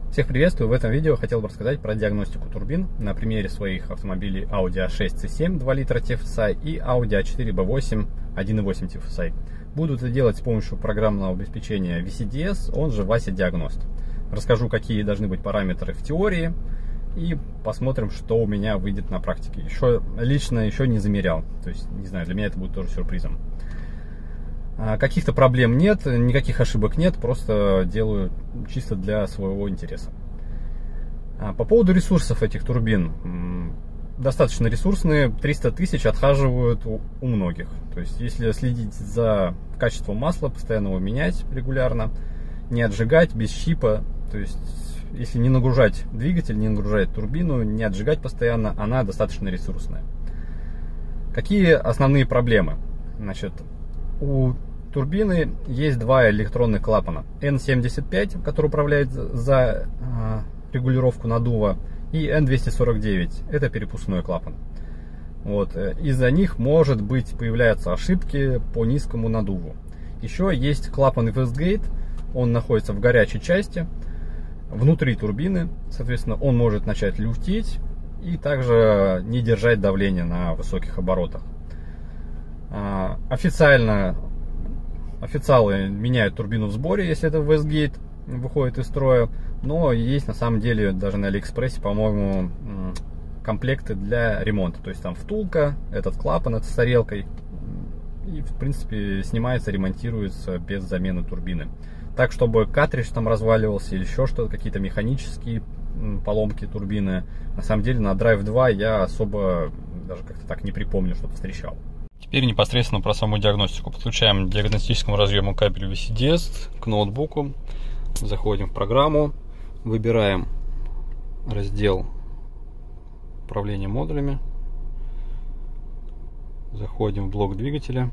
Всех приветствую! В этом видео хотел бы рассказать про диагностику турбин на примере своих автомобилей Audi A6 C7 2 литра TFSI и Audi A4 B8 1.8 TFSI. Буду это делать с помощью программного обеспечения VCDS, он же Вася Диагност. Расскажу, какие должны быть параметры в теории и посмотрим, что у меня выйдет на практике. Лично еще не замерял, то есть, не знаю, для меня это будет тоже сюрпризом. Каких-то проблем нет, никаких ошибок нет, просто делаю чисто для своего интереса. По поводу ресурсов этих турбин. Достаточно ресурсные, 300 тысяч отхаживают у многих. То есть, если следить за качеством масла, постоянно его менять регулярно, не отжигать без щипа, то есть, если не нагружать двигатель, не нагружать турбину, не отжигать постоянно, она достаточно ресурсная. Какие основные проблемы? Значит, у турбины есть два электронных клапана. N75, который управляет за регулировку наддува, и N249, это перепускной клапан. Вот. Из-за них, может быть, появляются ошибки по низкому наддуву. Еще есть клапан Westgate, он находится в горячей части, внутри турбины, соответственно, он может начать люфтить и также не держать давление на высоких оборотах. Официалы меняют турбину в сборе, если это Westgate выходит из строя, но есть на самом деле даже на Алиэкспрессе, по-моему, комплекты для ремонта. То есть там втулка, этот клапан, это с тарелкой, и в принципе снимается, ремонтируется без замены турбины. Так, чтобы картридж там разваливался или еще что-то, какие-то механические поломки турбины, на самом деле на Drive 2 я особо даже как-то так не припомню, чтобы встречал. Теперь непосредственно про саму диагностику. Подключаем к диагностическому разъему кабель VCDS к ноутбуку. Заходим в программу, выбираем раздел управления модулями. Заходим в блок двигателя.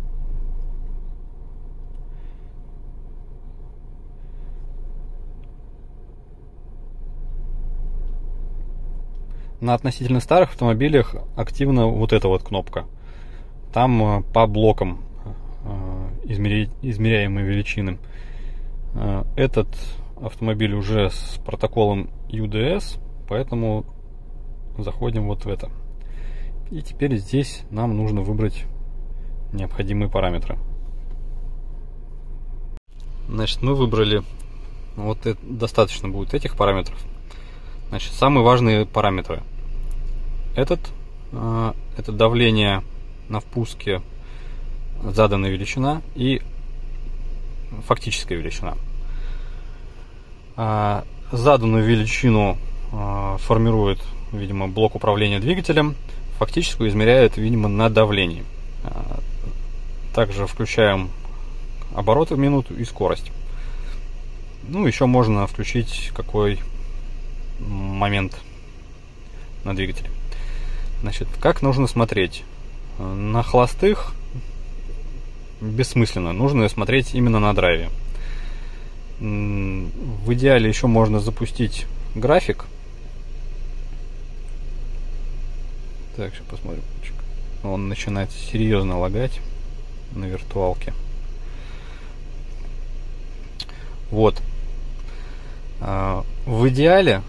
На относительно старых автомобилях активна вот эта вот кнопка. Там по блокам измеряемые величины. Этот автомобиль уже с протоколом UDS, поэтому заходим вот в это. И теперь здесь нам нужно выбрать необходимые параметры. Значит, мы выбрали, вот это, достаточно будет этих параметров. Значит, самые важные параметры. Это давление на впуске, заданная величина, и фактическая величина. Заданную величину формирует, видимо, блок управления двигателем, фактическую измеряет, видимо, на давлении. Также включаем обороты в минуту и скорость. Ну, еще можно включить какой момент на двигателе. Значит, как нужно смотреть? На холостых бессмысленно, нужно смотреть именно на драйве. В идеале еще можно запустить график. Так, сейчас посмотрим. Он начинает серьезно лагать на виртуалке. Вот. В идеале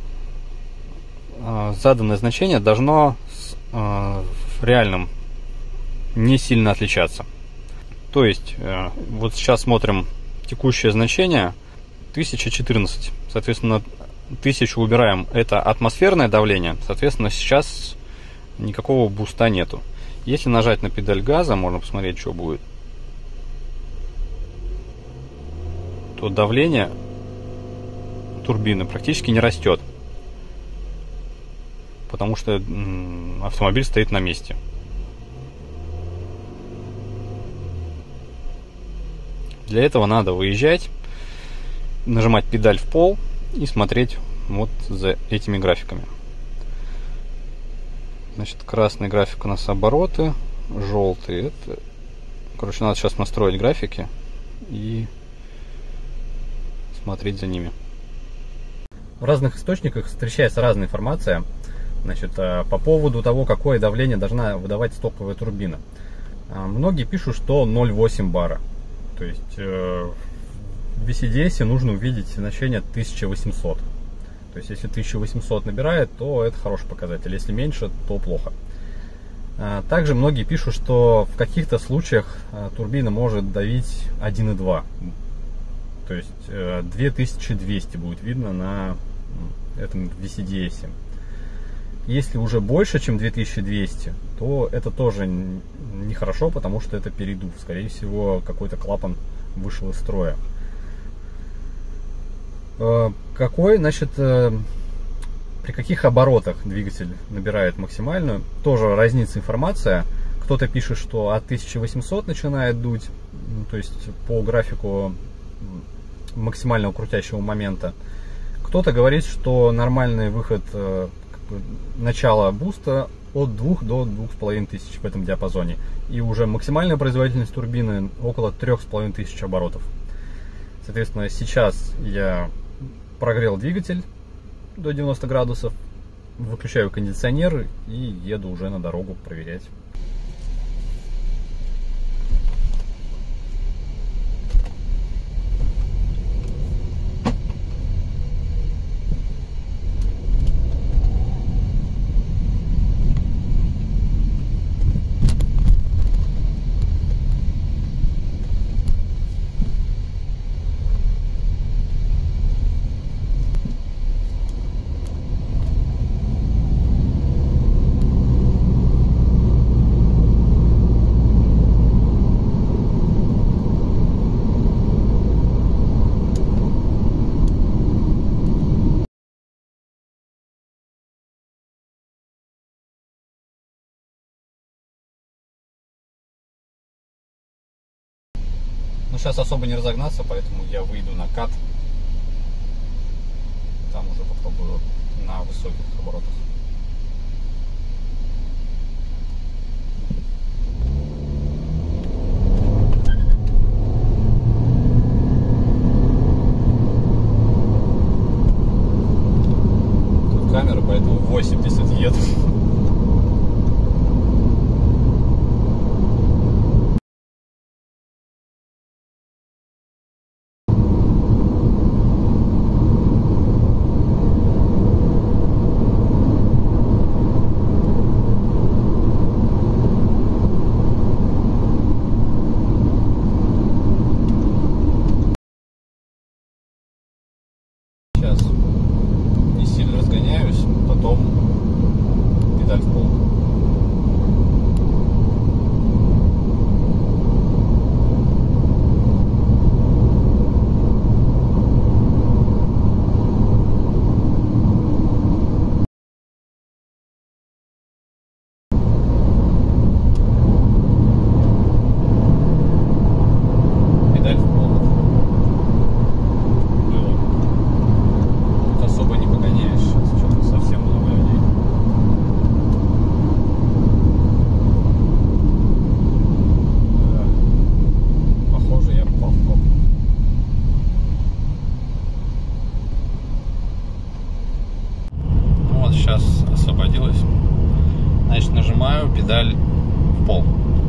заданное значение должно в реальном не сильно отличаться. То есть, вот сейчас смотрим текущее значение 1014. Соответственно, 1000 убираем. Это атмосферное давление. Соответственно, сейчас никакого буста нету. Если нажать на педаль газа, можно посмотреть, что будет. То давление турбины практически не растет. Потому что автомобиль стоит на месте. Для этого надо выезжать, нажимать педаль в пол и смотреть вот за этими графиками. Значит, красный график у нас обороты, желтый это... Короче, надо сейчас настроить графики и смотреть за ними. В разных источниках встречается разная информация, значит, по поводу того, какое давление должна выдавать стоковая турбина. Многие пишут, что 0,8 бара. То есть в VCDS нужно увидеть значение 1800. То есть если 1800 набирает, то это хороший показатель. Если меньше, то плохо. Также многие пишут, что в каких-то случаях турбина может давить 1,2. То есть 2200 будет видно на этом VCDS. Если уже больше, чем 2200, то это тоже нехорошо, потому что это передув. Скорее всего, какой-то клапан вышел из строя. При каких оборотах двигатель набирает максимальную? Тоже разнится информация. Кто-то пишет, что от 1800 начинает дуть, то есть по графику максимального крутящего момента. Кто-то говорит, что нормальный выход начала буста от 2 до 2500 в этом диапазоне. И уже максимальная производительность турбины около 3500 оборотов. Соответственно, сейчас я прогрел двигатель до 90 градусов, выключаю кондиционер и еду уже на дорогу проверять. Но сейчас особо не разогнаться, поэтому я выйду на кат. Там уже попробую на высоких оборотах. Тут камера, поэтому 80 еду. Сейчас не сильно разгоняюсь, потом педаль в пол. Педаль в пол. Особо не погоняешь, что-то совсем много людей. Похоже, я попал в пробку. Ну вот, сейчас освободилась. Значит, нажимаю педаль в пол.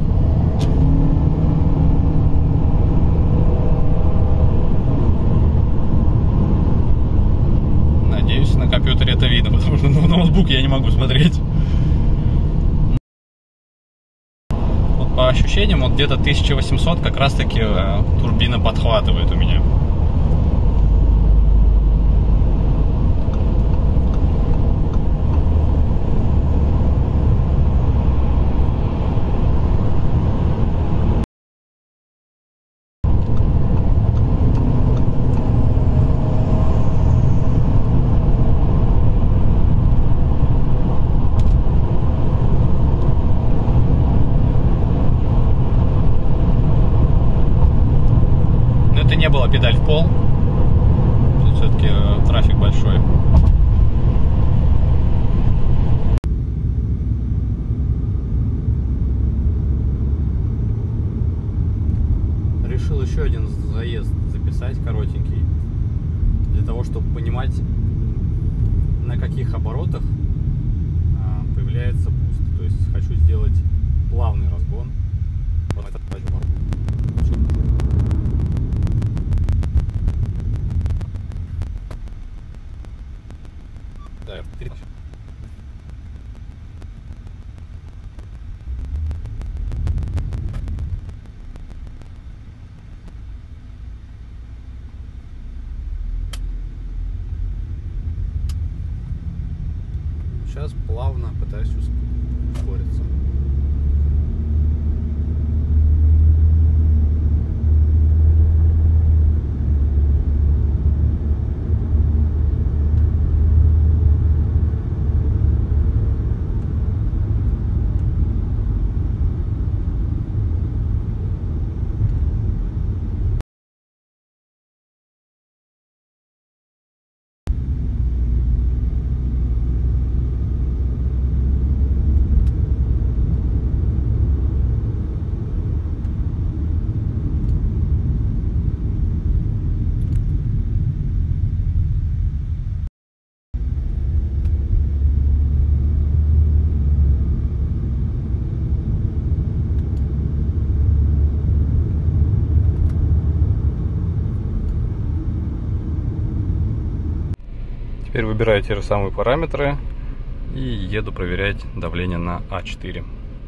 Надеюсь, на компьютере это видно, потому что на ноутбук я не могу смотреть. Вот по ощущениям, вот где-то 1800 как раз таки турбина подхватывает у меня. Это не было педаль в пол. Тут все-таки трафик большой. Решил еще один заезд записать, коротенький, для того, чтобы понимать, на каких оборотах появляется буст. То есть хочу сделать плавный разгон. сейчас плавно пытаюсь ускориться. Теперь выбираю те же самые параметры и еду проверять давление на А4.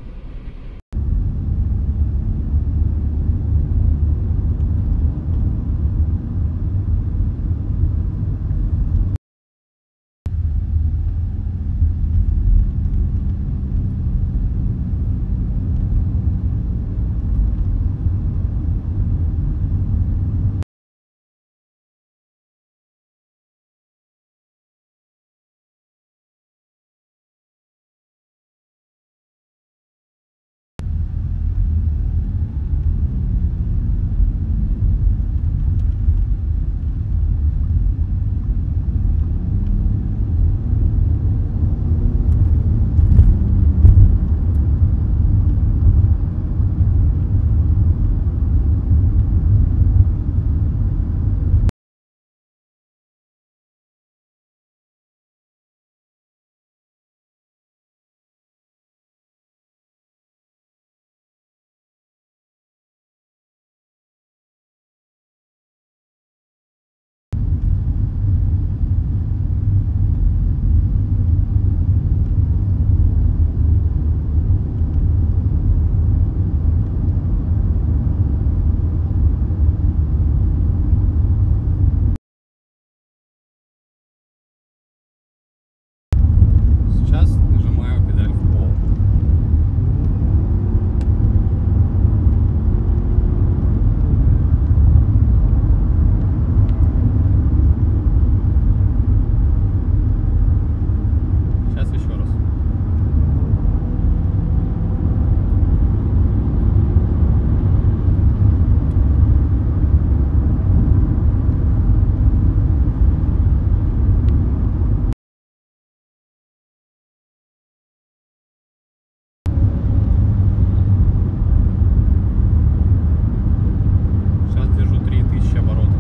Сейчас нажимаю педаль в пол. Сейчас еще раз. Сейчас держу 3000 оборотов.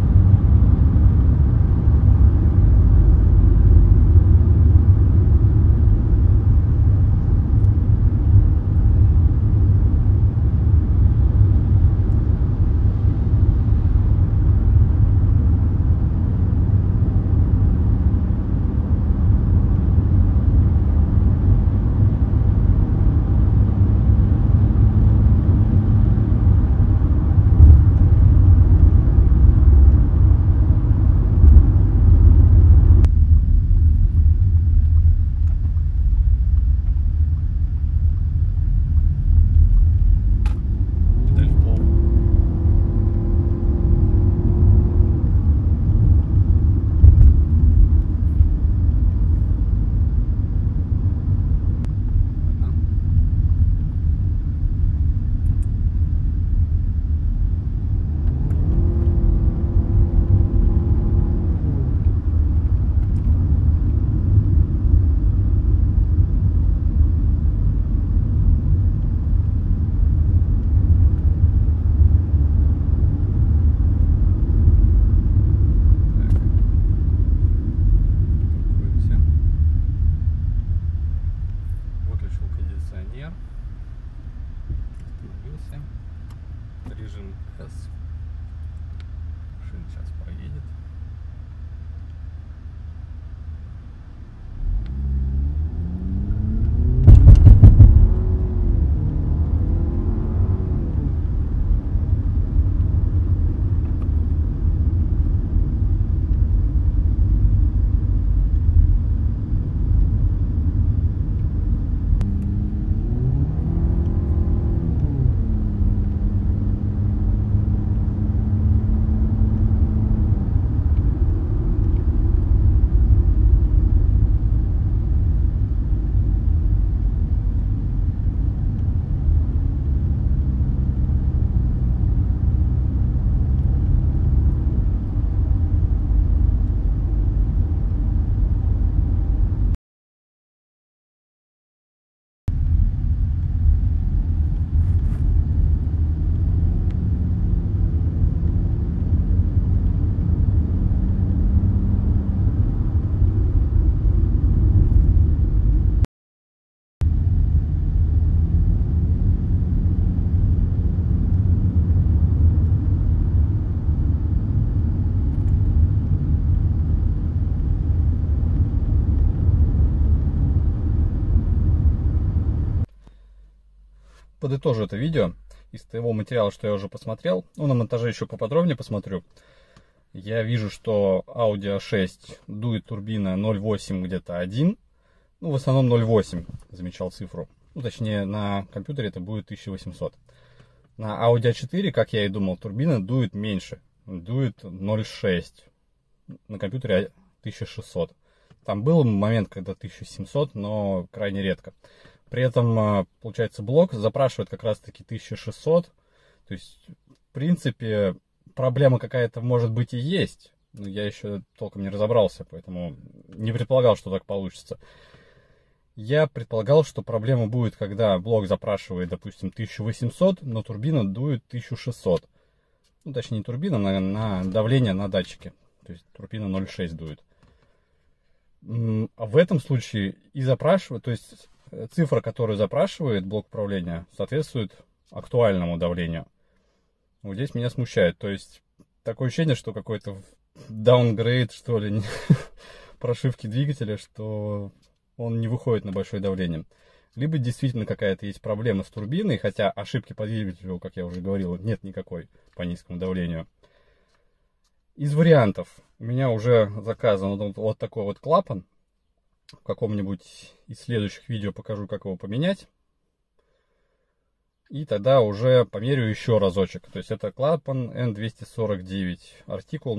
Педаль в пол. Ладно. Паркуемся. Выключил кондиционер. Остановился. Режим S. Машина сейчас проедет. подытожу это видео из того материала, что я уже посмотрел. Ну, на монтаже еще поподробнее посмотрю. Я вижу, что Audi A6 дует турбина 0,8 где-то 1. Ну, в основном 0,8, замечал цифру. Ну, точнее, на компьютере это будет 1800. На Audi A4, как я и думал, турбина дует меньше. Дует 0,6. На компьютере 1600. Там был момент, когда 1700, но крайне редко. При этом, получается, блок запрашивает как раз-таки 1600. То есть, в принципе, проблема какая-то может быть и есть. Но я еще толком не разобрался, поэтому не предполагал, что так получится. Я предполагал, что проблема будет, когда блок запрашивает, допустим, 1800, но турбина дует 1600. Ну, точнее, не турбина, на давление на датчике. То есть турбина 0,6 дует. А в этом случае и запрашивает, то есть цифра, которую запрашивает блок управления, соответствует актуальному давлению. Вот здесь меня смущает. То есть такое ощущение, что какой-то даунгрейд, что ли, прошивки двигателя, что он не выходит на большое давление. Либо действительно какая-то есть проблема с турбиной, хотя ошибки по двигателю, как я уже говорил, нет никакой по низкому давлению. Из вариантов у меня уже заказан вот такой вот клапан. В каком-нибудь из следующих видео покажу, как его поменять. И тогда уже померяю еще разочек. То есть это клапан N249, артикул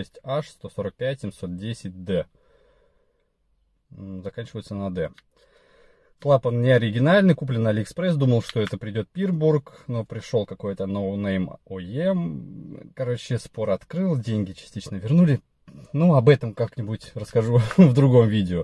06H145710D. Заканчивается на D. Клапан не оригинальный, куплен на AliExpress. Думал, что это придет Пирбург, но пришел какой-то no-name OEM. Короче, спор открыл, деньги частично вернули. Ну, об этом как-нибудь расскажу в другом видео.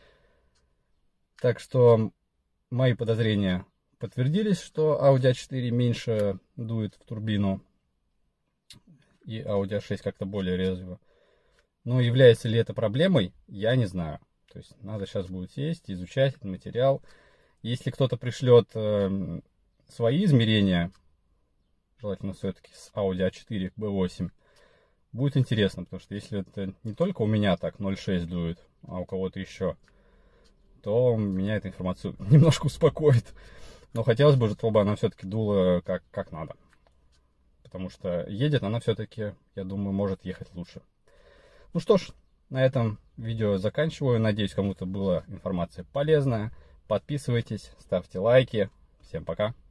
Так что мои подозрения подтвердились, что Audi A4 меньше дует в турбину. И Audi A6 как-то более резво. Но является ли это проблемой, я не знаю. То есть надо сейчас будет сесть, изучать этот материал. Если кто-то пришлет свои измерения, желательно все-таки с Audi A4 B8, будет интересно, потому что если это не только у меня так 0,6 дует, а у кого-то еще, то меня эта информация немножко успокоит. Но хотелось бы, чтобы она все-таки дула как надо. Потому что едет она все-таки, я думаю, может ехать лучше. Ну что ж, на этом видео заканчиваю. Надеюсь, кому-то была информация полезная. Подписывайтесь, ставьте лайки. Всем пока.